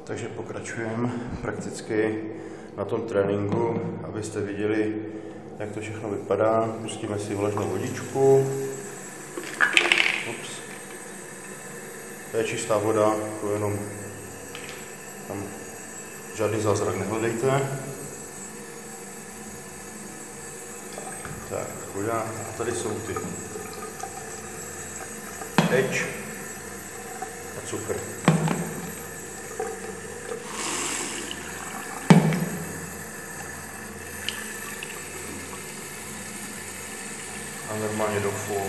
Takže pokračujeme prakticky na tom tréninku, abyste viděli, jak to všechno vypadá. Pustíme si vlažnou vodičku. Ups. To je čistá voda, to jenom tam žádný zázrak nehledejte. Tak, voda. A tady jsou ty Edge a cukr. A normálně do full.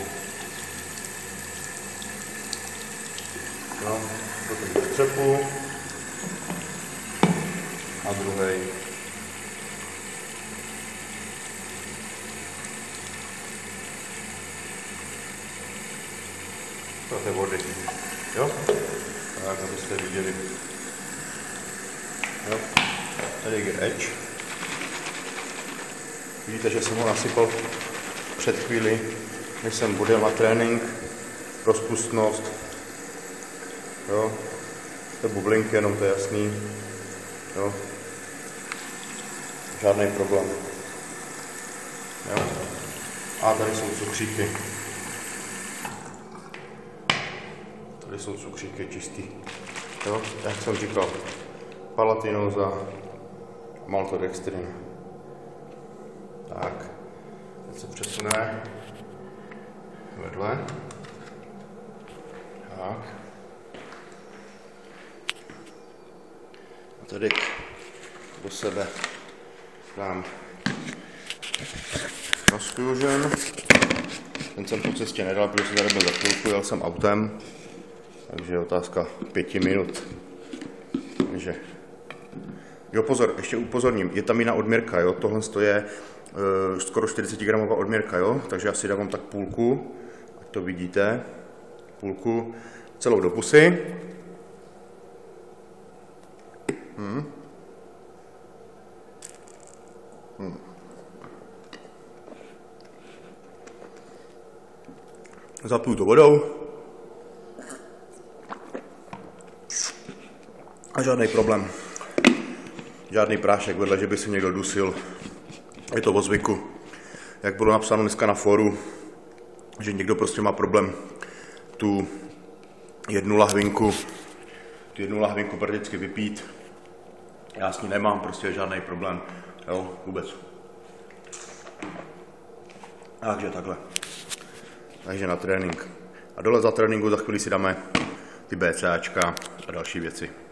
No, potom do střepu. A druhej. Do té vody. Jo? Tak, abyste viděli. Jo? Tady je Edge. Vidíte, že jsem ho nasypal před chvíli, než jsem budil na trénink, rozpustnost, jo, to bublinky, jenom to je jasný, jo, žádný problém, jo, a tady jsou cukříky, čistý, jo, jak jsem říkal, palatinoza, maltodextrin, tak. Teď se přesune vedle. Tak. A tady do sebe dám Transfusion. Ten jsem po cestě nedal, protože jsem tady byl za chvilku, jel jsem autem. Takže je otázka 5 minut. Takže. Jo, pozor, ještě upozorním, je tam jiná odměrka, jo, tohle je skoro 40 gramová odměrka, jo, takže já si dávám tak půlku, ať to vidíte, půlku celou do pusy. Zapiju to vodou a žádný problém, žádný prášek vedle, že by si někdo dusil. Je to o zvyku. Jak bylo napsáno dneska na fóru, že někdo prostě má problém tu jednu lahvinku prakticky vypít. Já s ní nemám prostě žádný problém, jo, vůbec. Takže takhle. Takže na trénink. A dole za tréninku za chvíli si dáme ty BCAčka a další věci.